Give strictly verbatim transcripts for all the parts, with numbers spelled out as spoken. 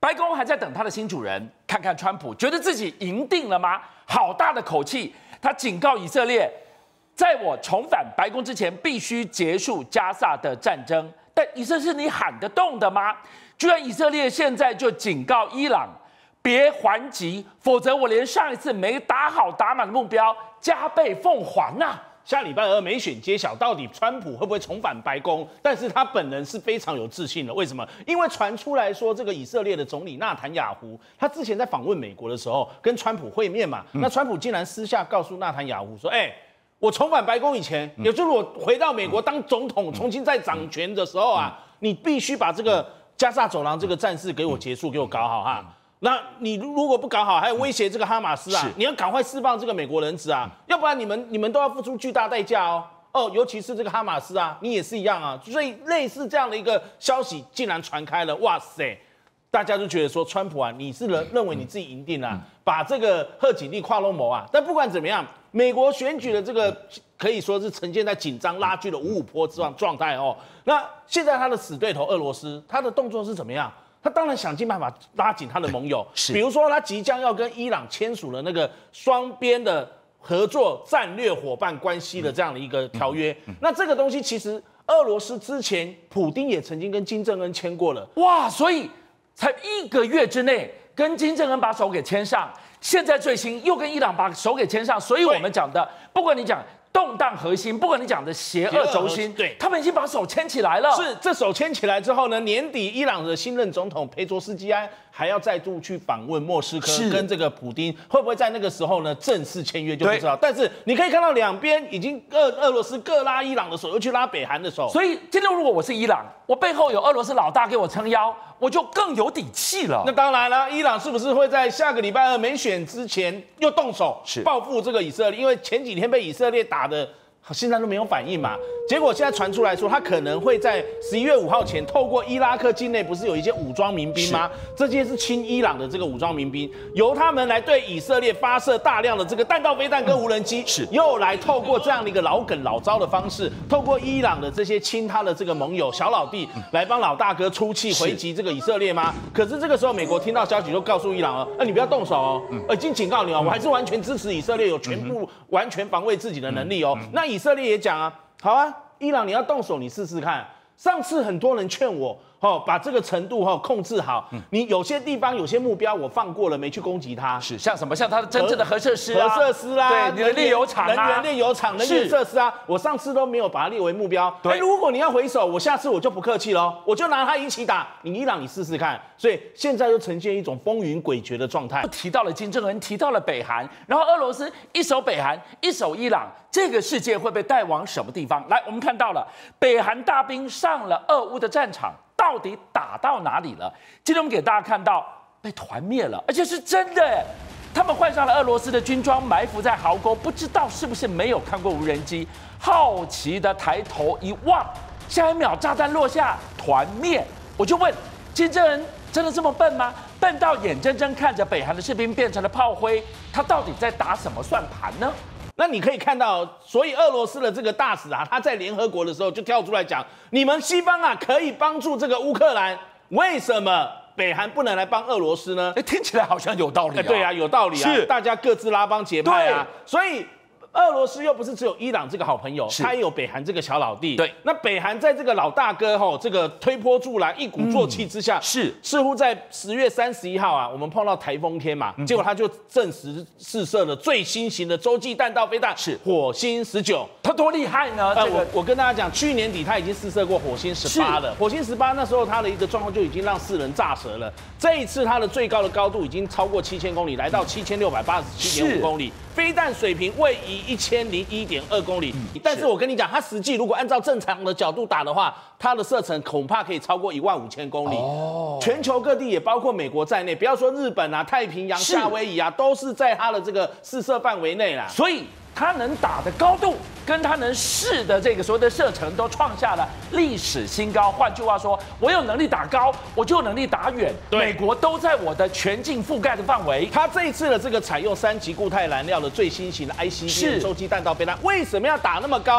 白宫还在等他的新主人，看看川普觉得自己赢定了吗？好大的口气！他警告以色列，在我重返白宫之前，必须结束加萨的战争。但以色列是你喊得动的吗？居然以色列现在就警告伊朗，别还击，否则我连上一次没打好打满的目标加倍奉还呐、啊！ 下礼拜二美选揭晓，到底川普会不会重返白宫？但是他本人是非常有自信的。为什么？因为传出来说，这个以色列的总理纳坦雅胡，他之前在访问美国的时候，跟川普会面嘛。嗯、那川普竟然私下告诉纳坦雅胡说：“哎、欸，我重返白宫以前，嗯、也就是我回到美国当总统，重新再掌权的时候啊，嗯、你必须把这个加萨走廊这个战事给我结束，给我搞好哈。”那你如果不搞好，还有威胁这个哈马斯啊，你要赶快释放这个美国人质啊，要不然你们你们都要付出巨大代价哦。哦，尤其是这个哈马斯啊，你也是一样啊。所以类似这样的一个消息竟然传开了，哇塞！大家就觉得说，川普啊，你是认认为你自己赢定了、啊，把这个贺锦丽跨龙谋啊。但不管怎么样，美国选举的这个可以说是呈现在紧张拉锯的五五波之状状态哦。那现在他的死对头俄罗斯，他的动作是怎么样？他当然想尽办法拉紧他的盟友，比如说他即将要跟伊朗签署了那个双边的合作战略伙伴关系的这样的一个条约。嗯嗯、那这个东西其实俄罗斯之前普丁也曾经跟金正恩签过了， 哇！所以才一个月之内跟金正恩把手给牵上，现在最新又跟伊朗把手给牵上。所以我们讲的，不管你讲动荡核心，不管你讲的邪恶轴心，对，他们已经把手牵起来了。 是，这手牵起来之后呢，年底伊朗的新任总统佩佐斯基安还要再度去访问莫斯科，跟这个普丁会不会在那个时候呢正式签约就不知道。但是你可以看到两边已经俄俄罗斯各拉伊朗的手，又去拉北韩的手。 所以今天如果我是伊朗，我背后有俄罗斯老大给我撑腰，我就更有底气了。 那当然了，伊朗是不是会在下个礼拜二美选之前又动手报复这个以色列？因为前几天被以色列打的现在都没有反应嘛，结果现在传出来说，他可能会在十一月五号前，透过伊拉克境内不是有一些武装民兵吗？这些是亲伊朗的这个武装民兵，由他们来对以色列发射大量的这个弹道飞弹跟无人机，是又来透过这样的一个老梗老招的方式，透过伊朗的这些亲他的这个盟友小老弟来帮老大哥出气回击这个以色列吗？可是这个时候，美国听到消息就告诉伊朗了，哎、啊，你不要动手哦，已经警告你哦，我还是完全支持以色列有全部完全防卫自己的能力哦。那以色列也讲啊，好啊，伊朗你要动手，你试试看。上次很多人劝我，哦，把这个程度哈控制好。嗯、你有些地方有些目标我放过了，没去攻击它。 是像什么？像它的真正的核设施啊， 核设施啦， 对，你的炼油厂、啊、 能源炼油厂、能源设施啊，我上次都没有把它列为目标。对，如果你要回手，我下次我就不客气喽，我就拿它一起打。你伊朗，你试试看。所以现在就呈现一种风云诡谲的状态。 提到了金正恩，提到了北韩，然后俄罗斯一手北韩，一手伊朗，这个世界会被带往什么地方？来，我们看到了北韩大兵上了俄乌的战场，到底打到哪里了？今天我们给大家看到被团灭了，而且是真的耶！他们换上了俄罗斯的军装，埋伏在壕沟，不知道是不是没有看过无人机，好奇的抬头一望，下一秒炸弹落下，团灭。我就问金正恩，真的这么笨吗？笨到眼睁睁看着北韩的士兵变成了炮灰，他到底在打什么算盘呢？ 那你可以看到，所以俄罗斯的这个大使啊，他在联合国的时候就跳出来讲，你们西方啊可以帮助这个乌克兰，为什么北韩不能来帮俄罗斯呢？ 哎，听起来好像有道理、啊。 对啊，有道理啊，是大家各自拉帮结派啊，所以。俄罗斯又不是只有伊朗这个好朋友，他也有北韩这个小老弟。对，那北韩在这个老大哥吼这个推波助澜、一鼓作气之下，嗯、是似乎在十月三十一号啊，我们碰到台风天嘛，嗯、结果他就证实试射了最新型的洲际弹道飞弹，是火星十九。 他多厉害呢？ 呃，我我跟大家讲，去年底他已经试射过火星十八了。火星十八那时候他的一个状况就已经让世人炸舌了。这一次它的最高的高度已经超过七千公里，来到七千六百八十七点五公里。飞弹水平位移一千零一点二公里，嗯、但是我跟你讲，它实际如果按照正常的角度打的话，它的射程恐怕可以超过一万五千公里。哦，全球各地也包括美国在内，不要说日本啊、太平洋、夏威夷啊，都是在它的这个试射范围内啦。 所以它能打的高度跟它能试的这个所谓的射程都创下了历史新高。换句话说，我有能力打高，我就有能力打远。美国都在我的全境覆盖的范围。 它这一次的这个采用三级固态燃料的最新型的 I C B M 洲际弹道飞弹，为什么要打那么高？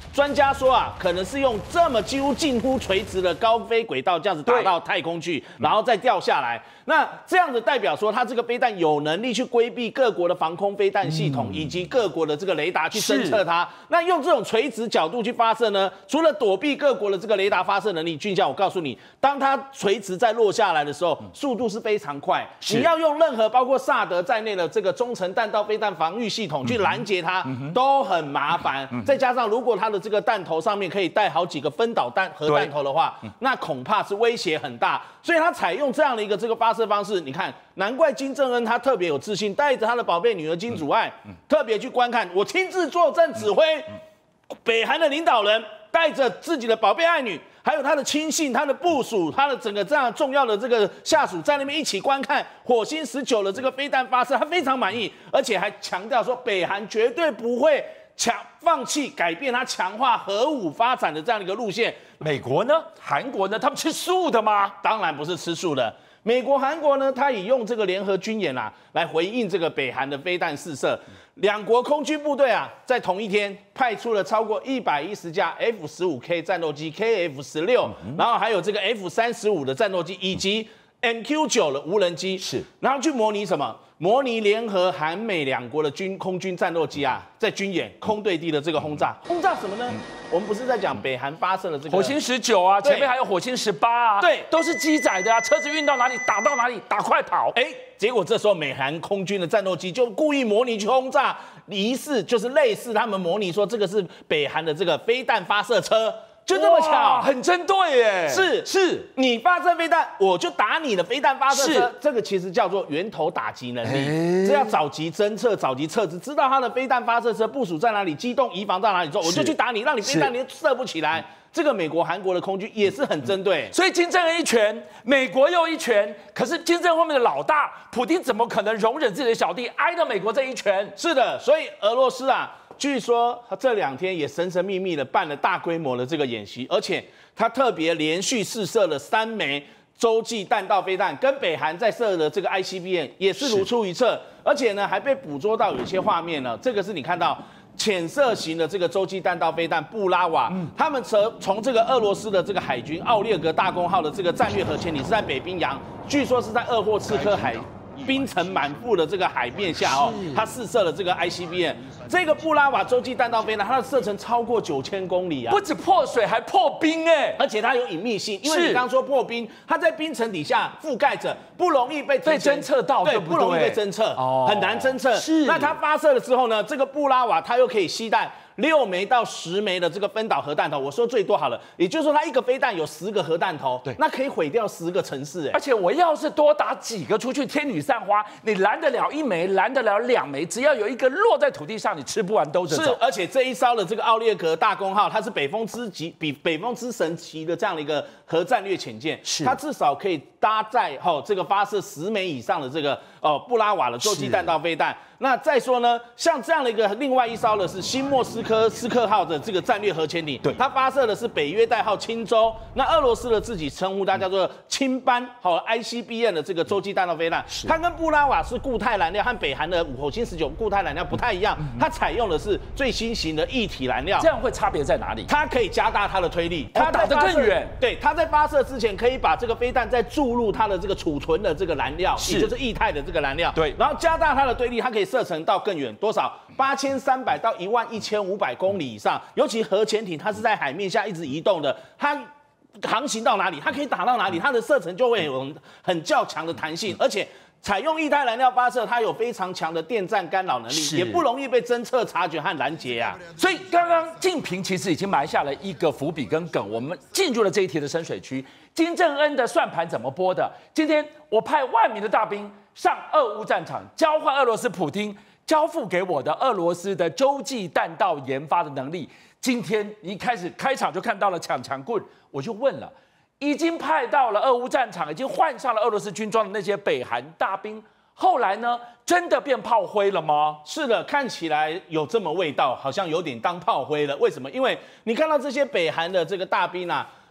专家说啊，可能是用这么几乎近乎垂直的高飞轨道这样子打到太空去，然后再掉下来。那这样子代表说，它这个飞弹有能力去规避各国的防空飞弹系统，以及各国的这个雷达去侦测它。那用这种垂直角度去发射呢，除了躲避各国的这个雷达发射能力，俊相，我告诉你，当它垂直在落下来的时候，速度是非常快。你要用任何包括萨德在内的这个中程弹道飞弹防御系统去拦截它，都很麻烦。再加上如果它的这个弹头上面可以带好几个分导弹核弹头的话，那恐怕是威胁很大。所以它采用这样的一个这个发射方式，你看，难怪金正恩他特别有自信，带着他的宝贝女儿金主爱，特别去观看，我亲自坐镇指挥，北韩的领导人带着自己的宝贝爱女，还有他的亲信、他的部属、他的整个这样重要的这个下属，在那边一起观看火星十九的这个飞弹发射，他非常满意，而且还强调说，北韩绝对不会强放弃改变它强化核武发展的这样的一个路线。 美国呢？韩国呢？他们吃素的吗？ 当然不是吃素的。美国、韩国呢，他以用这个联合军演啊，来回应这个北韩的飞弹试射。两国空军部队啊，在同一天派出了超过一百一十架 F 十五 K 战斗机、K F 十六，然后还有这个 F 三十五的战斗机，以及 M Q 九的无人机， 是， 然后去模拟什么？模拟联合韩美两国的军空军战斗机啊，在军演空对地的这个轰炸，轰炸什么呢？我们不是在讲北韩发射的这个火星十九啊，前面还有火星十八啊， 对， 都是机载的啊，车子运到哪里打到哪里，打快跑。 哎，结果这时候美韩空军的战斗机就故意模拟去轰炸，疑似就是类似他们模拟说这个是北韩的这个飞弹发射车。就这么巧， 很针对耶！ 是是， 你发射飞弹，我就打你的飞弹发射车。这个其实叫做源头打击能力，这要早期侦测、早期测知，知道它的飞弹发射车部署在哪里、机动移防到哪里之后，我就去打你，让你飞弹连射不起来。这个美国、韩国的空军也是很针对， 所以金正恩一拳，美国又一拳，可是金正恩后面的老大普丁怎么可能容忍自己的小弟挨了美国这一拳？ 是的，所以俄罗斯啊。据说他这两天也神神秘秘的办了大规模的这个演习，而且他特别连续试射了三枚洲际弹道飞弹，跟北韩在射的这个 I C B M 也是如出一辙，而且呢还被捕捉到有些画面呢，这个是你看到潜射型的这个洲际弹道飞弹布拉瓦，嗯、他们从从这个俄罗斯的这个海军奥列格大公号的这个战略核潜艇是在北冰洋，据说是在鄂霍次克海。冰层满布的这个海面下哦，它试射了这个 I C B M， 这个布拉瓦洲际弹道飞弹，它的射程超过九千公里啊， 不止破水还破冰哎， 而且它有隐秘性，因为你刚说破冰，它在冰层底下覆盖着，不容易被被侦测到， 对，不容易被侦测，哦，很难侦测。是，那它发射了之后呢，这个布拉瓦它又可以携带六枚到十枚的这个分导核弹头，我说最多好了，也就是说它一个飞弹有十个核弹头，对，那可以毁掉十个城市，哎， 而且我要是多打几个出去，天女散花，你拦得了一枚，拦得了两枚，只要有一个落在土地上，你吃不完兜着走。 是，而且这一艘的这个奥列格大公号，它是北风之级比北风之神级的这样的一个核战略潜舰，是它至少可以搭载吼、哦、这个发射十枚以上的这个哦布拉瓦的洲际弹道飞弹。那再说呢，像这样的一个另外一艘的是新莫斯科斯克号的这个战略核潜艇，对，它发射的是北约代号青州。那俄罗斯的自己称呼它叫做青斑，好 I C B M 的这个洲际弹道飞弹，它跟布拉瓦是固态燃料，和北韩的火星十九固态燃料不太一样，它采用的是最新型的液体燃料。 这样会差别在哪里？ 它可以加大它的推力， 它打得更远。 对，它在发射之前可以把这个飞弹再注入它的这个储存的这个燃料，也就是液态的这个燃料。对，然后加大它的推力，它可以射程到更远，多少？八千三百到一万一千五百公里以上。尤其核潜艇，它是在海面下一直移动的，它航行到哪里，它可以打到哪里，它的射程就会有很较强的弹性，而且采用液态燃料发射，它有非常强的电战干扰能力，也不容易被侦测、察觉和拦截啊。 所以刚刚敬平其实已经埋下了一个伏笔跟梗，我们进入了这一题的深水区。金正恩的算盘怎么拨的？今天我派万名的大兵上俄乌战场，交换俄罗斯普丁交付给我的俄罗斯的洲际弹道研发的能力。今天一开始开场就看到了抢强棍，我就问了，已经派到了俄乌战场，已经换上了俄罗斯军装的那些北韩大兵，后来呢，真的变炮灰了吗？ 是的，看起来有这么味道，好像有点当炮灰了。为什么？因为你看到这些北韩的这个大兵啊，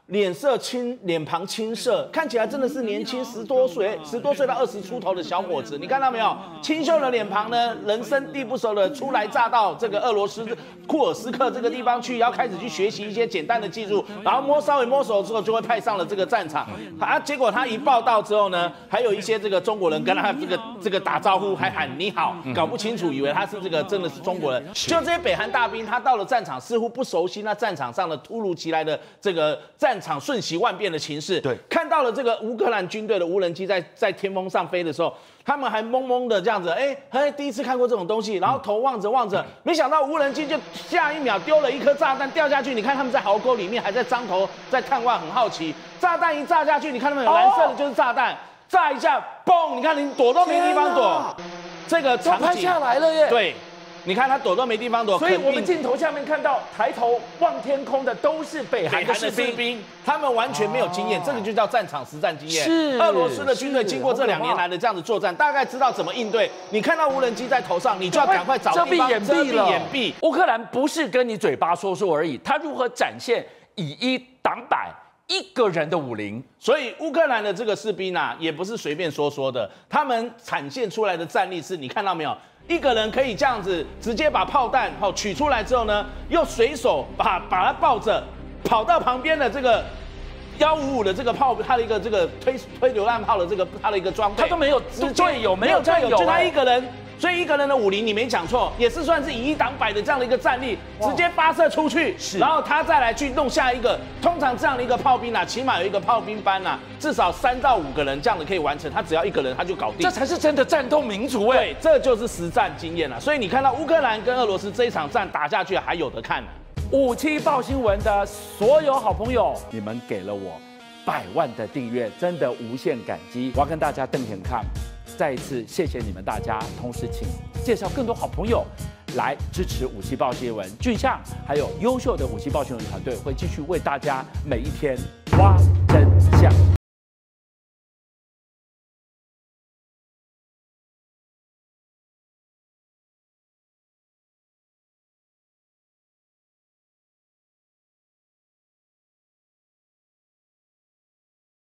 脸色青，脸庞青涩，看起来真的是年轻十多岁，十多岁到二十出头的小伙子。你看到没有？清秀的脸庞呢，人生地不熟的初来乍到这个俄罗斯库尔斯克这个地方去，要开始去学习一些简单的技术，然后摸稍微摸熟之后，就会派上了这个战场。啊，结果他一报道之后呢，还有一些这个中国人跟他这个这个打招呼，还喊你好，搞不清楚，以为他是这个真的是中国人。就这些北韩大兵，他到了战场似乎不熟悉那战场上的突如其来的这个战场瞬息万变的情势， 对， 看到了这个乌克兰军队的无人机在在天空上飞的时候，他们还懵懵的这样子，哎、欸，哎，第一次看过这种东西，然后头望着望着，没想到无人机就下一秒丢了一颗炸弹掉下去。你看他们在壕沟里面还在张头在看望，很好奇。炸弹一炸下去，你看他们有蓝色的就是炸弹，炸一下，嘣！你看你躲都没地方躲，这个场景拍下来了耶。 对。你看他躲都没地方躲， 所以我们镜头下面看到抬头望天空的都是北韩的士兵， 他们完全没有经验，这个就叫战场实战经验。 是俄罗斯的军队经过这两年来的这样子作战，大概知道怎么应对。你看到无人机在头上，你就要赶快找地方遮蔽掩蔽。 乌克兰不是跟你嘴巴说说而已，他如何展现以一挡百？一个人的武林， 所以乌克兰的这个士兵啊，也不是随便说说的，他们展现出来的战力是你看到没有？一个人可以这样子直接把炮弹好取出来之后呢，又随手把把它抱着，跑到旁边的这个幺五五的这个炮，他的一个这个推推榴弹炮的这个他的一个装备， 他都没有队友，没有队友， 就他一个人。所以一个人的武林，你没讲错，也是算是以一挡百的这样的一个战力，直接发射出去，然后他再来去弄下一个。通常这样的一个炮兵啊，起码有一个炮兵班啊，至少三到五个人这样的可以完成，他只要一个人他就搞定。 这才是真的战斗民族哎， 对，这就是实战经验了。所以你看到乌克兰跟俄罗斯这一场战打下去，还有得看呢。 五七报新闻的所有好朋友，你们给了我百万的订阅，真的无限感激。我要跟大家瞪眼看。再一次谢谢你们大家，同时请介绍更多好朋友来支持五七报新闻。俊相还有优秀的五七报新闻团队会继续为大家每一天挖